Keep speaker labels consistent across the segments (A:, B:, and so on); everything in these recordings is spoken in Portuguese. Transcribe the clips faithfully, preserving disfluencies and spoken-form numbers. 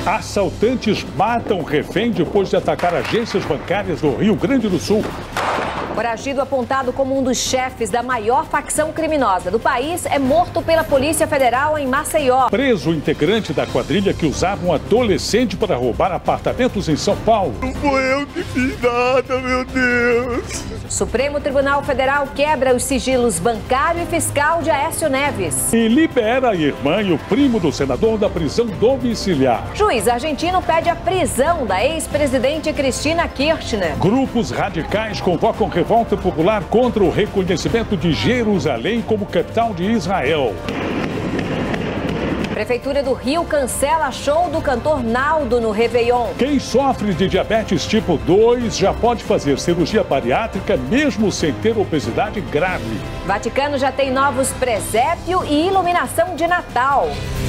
A: Assaltantes matam refém depois de atacar agências bancárias do Rio Grande do Sul.
B: Foragido apontado como um dos chefes da maior facção criminosa do país é morto pela Polícia Federal em Maceió.
A: Preso o integrante da quadrilha que usava um adolescente para roubar apartamentos em São Paulo.
C: Não foi eu que fiz nada, meu Deus.
B: Supremo Tribunal Federal quebra os sigilos bancário e fiscal de Aécio Neves.
A: E libera a irmã e o primo do senador da prisão domiciliar.
B: Juiz argentino pede a prisão da ex-presidente Cristina Kirchner.
A: Grupos radicais convocam revolta popular contra o reconhecimento de Jerusalém como capital de Israel.
B: Prefeitura do Rio cancela show do cantor Naldo no Réveillon.
A: Quem sofre de diabetes tipo dois já pode fazer cirurgia bariátrica mesmo sem ter obesidade grave.
B: Vaticano já tem novos presépio e iluminação de Natal.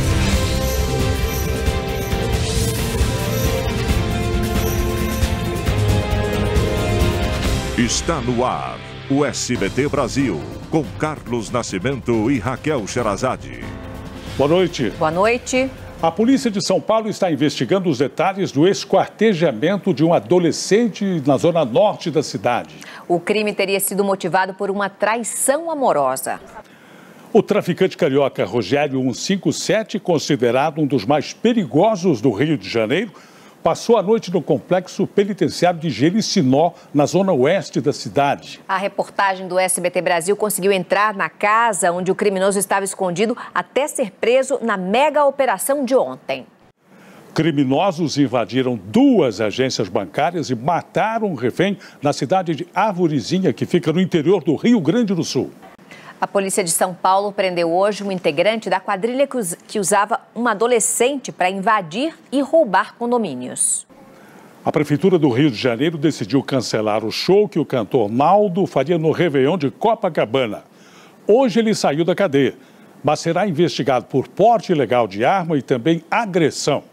D: Está no ar o S B T Brasil, com Carlos Nascimento e Raquel Sherazade.
A: Boa noite.
B: Boa noite.
A: A polícia de São Paulo está investigando os detalhes do esquartejamento de um adolescente na zona norte da cidade.
B: O crime teria sido motivado por uma traição amorosa.
A: O traficante carioca Rogério cento e cinquenta e sete, considerado um dos mais perigosos do Rio de Janeiro, passou a noite no complexo penitenciário de Jericinó, na zona oeste da cidade.
B: A reportagem do S B T Brasil conseguiu entrar na casa onde o criminoso estava escondido até ser preso na mega operação de ontem.
A: Criminosos invadiram duas agências bancárias e mataram um refém na cidade de Arvorezinha, que fica no interior do Rio Grande do Sul.
B: A polícia de São Paulo prendeu hoje um integrante da quadrilha que usava uma adolescente para invadir e roubar condomínios.
A: A Prefeitura do Rio de Janeiro decidiu cancelar o show que o cantor Naldo faria no Réveillon de Copacabana. Hoje ele saiu da cadeia, mas será investigado por porte ilegal de arma e também agressão.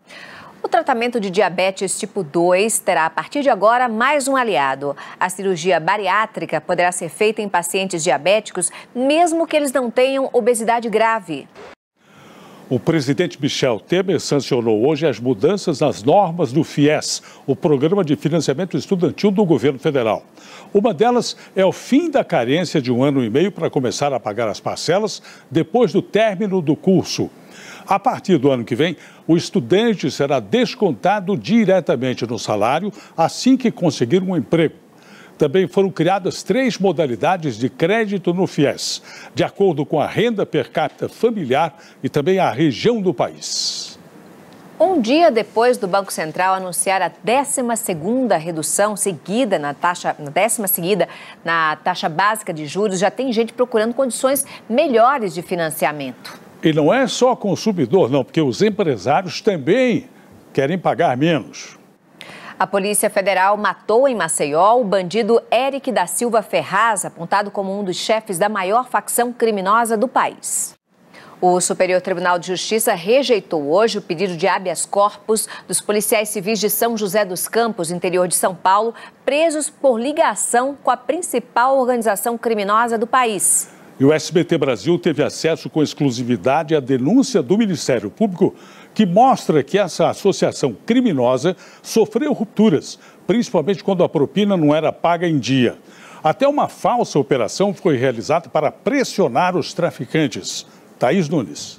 B: O tratamento de diabetes tipo dois terá, a partir de agora, mais um aliado. A cirurgia bariátrica poderá ser feita em pacientes diabéticos, mesmo que eles não tenham obesidade grave.
A: O presidente Michel Temer sancionou hoje as mudanças nas normas do FIES, o Programa de Financiamento Estudantil do Governo Federal. Uma delas é o fim da carência de um ano e meio para começar a pagar as parcelas depois do término do curso. A partir do ano que vem, o estudante será descontado diretamente no salário assim que conseguir um emprego. Também foram criadas três modalidades de crédito no FIES, de acordo com a renda per capita familiar e também a região do país.
B: Um dia depois do Banco Central anunciar a décima segunda redução seguida na taxa, na décima seguida na taxa básica de juros, já tem gente procurando condições melhores de financiamento.
A: E não é só consumidor, não, porque os empresários também querem pagar menos.
B: A Polícia Federal matou em Maceió o bandido Eric da Silva Ferraz, apontado como um dos chefes da maior facção criminosa do país. O Superior Tribunal de Justiça rejeitou hoje o pedido de habeas corpus dos policiais civis de São José dos Campos, interior de São Paulo, presos por ligação com a principal organização criminosa do país.
A: E o S B T Brasil teve acesso com exclusividade à denúncia do Ministério Público, que mostra que essa associação criminosa sofreu rupturas, principalmente quando a propina não era paga em dia. Até uma falsa operação foi realizada para pressionar os traficantes. Thaís Nunes.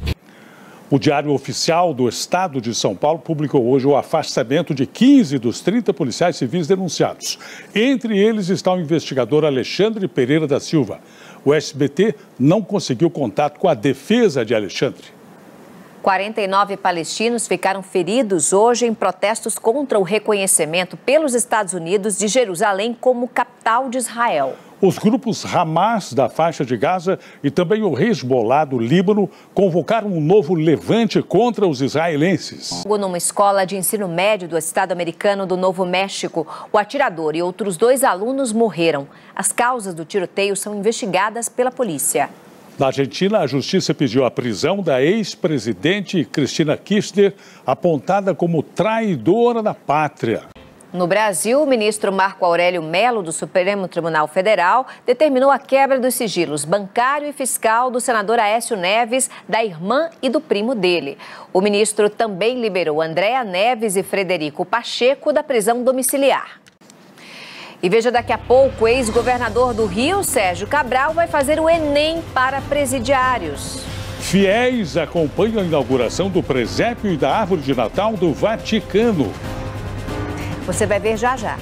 A: O Diário Oficial do Estado de São Paulo publicou hoje o afastamento de quinze dos trinta policiais civis denunciados. Entre eles está o investigador Alexandre Pereira da Silva. O S B T não conseguiu contato com a defesa de Alexandre.
B: quarenta e nove palestinos ficaram feridos hoje em protestos contra o reconhecimento pelos Estados Unidos de Jerusalém como capital de Israel.
A: Os grupos Hamas da faixa de Gaza e também o Hezbollah do Líbano convocaram um novo levante contra os israelenses.
B: Numa escola de ensino médio do estado americano do Novo México, o atirador e outros dois alunos morreram. As causas do tiroteio são investigadas pela polícia.
A: Na Argentina, a justiça pediu a prisão da ex-presidente Cristina Kirchner, apontada como traidora da pátria.
B: No Brasil, o ministro Marco Aurélio Mello, do Supremo Tribunal Federal, determinou a quebra dos sigilos bancário e fiscal do senador Aécio Neves, da irmã e do primo dele. O ministro também liberou Andréa Neves e Frederico Pacheco da prisão domiciliar. E veja daqui a pouco, o ex-governador do Rio, Sérgio Cabral, vai fazer o Enem para presidiários.
A: Fiéis acompanham a inauguração do presépio e da árvore de Natal do Vaticano.
B: Você vai ver já já.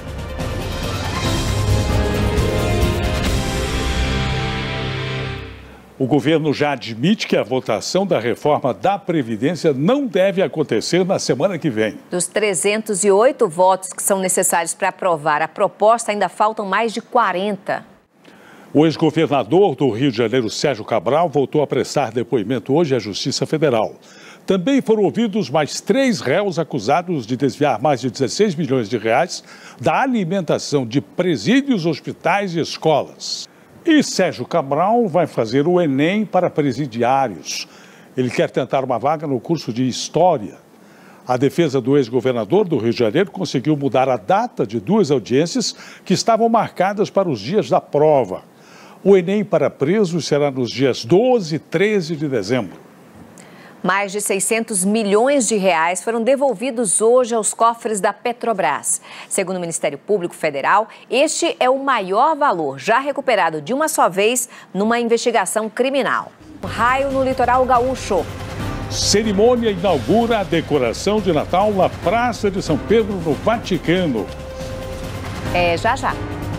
A: O governo já admite que a votação da reforma da Previdência não deve acontecer na semana que vem.
B: Dos trezentos e oito votos que são necessários para aprovar a proposta, ainda faltam mais de quarenta.
A: O ex-governador do Rio de Janeiro, Sérgio Cabral, voltou a prestar depoimento hoje à Justiça Federal. Também foram ouvidos mais três réus acusados de desviar mais de dezesseis milhões de reais da alimentação de presídios, hospitais e escolas. E Sérgio Cabral vai fazer o Enem para presidiários. Ele quer tentar uma vaga no curso de História. A defesa do ex-governador do Rio de Janeiro conseguiu mudar a data de duas audiências que estavam marcadas para os dias da prova. O Enem para presos será nos dias doze e treze de dezembro.
B: Mais de seiscentos milhões de reais foram devolvidos hoje aos cofres da Petrobras. Segundo o Ministério Público Federal, este é o maior valor já recuperado de uma só vez numa investigação criminal. Um raio no litoral gaúcho.
A: Cerimônia inaugura a decoração de Natal na Praça de São Pedro, no Vaticano.
B: É já já.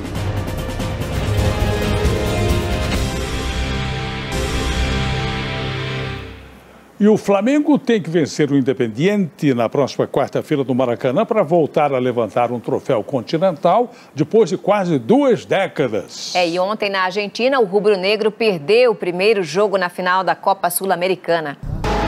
A: E o Flamengo tem que vencer o Independiente na próxima quarta-feira no Maracanã para voltar a levantar um troféu continental depois de quase duas décadas.
B: É, e ontem na Argentina, o rubro-negro perdeu o primeiro jogo na final da Copa Sul-Americana.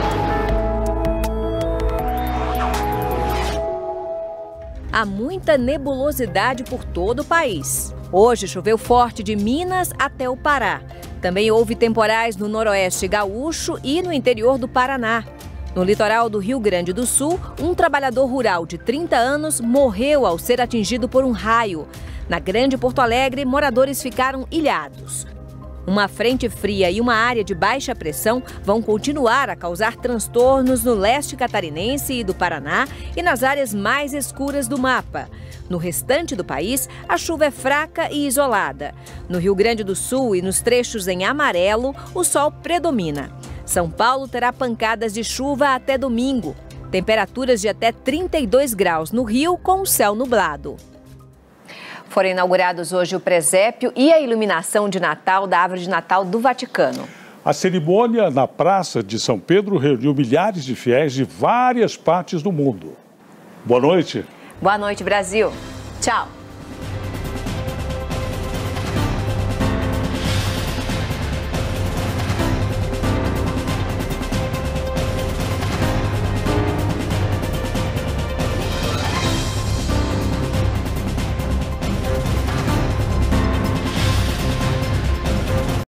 B: Há muita nebulosidade por todo o país. Hoje choveu forte de Minas até o Pará. Também houve temporais no noroeste gaúcho e no interior do Paraná. No litoral do Rio Grande do Sul, um trabalhador rural de trinta anos morreu ao ser atingido por um raio. Na Grande Porto Alegre, moradores ficaram ilhados. Uma frente fria e uma área de baixa pressão vão continuar a causar transtornos no leste catarinense e do Paraná e nas áreas mais escuras do mapa. No restante do país, a chuva é fraca e isolada. No Rio Grande do Sul e nos trechos em amarelo, o sol predomina. São Paulo terá pancadas de chuva até domingo. Temperaturas de até trinta e dois graus no Rio, com o céu nublado. Foram inaugurados hoje o presépio e a iluminação de Natal da árvore de Natal do Vaticano.
A: A cerimônia na Praça de São Pedro reuniu milhares de fiéis de várias partes do mundo. Boa noite.
B: Boa noite, Brasil. Tchau.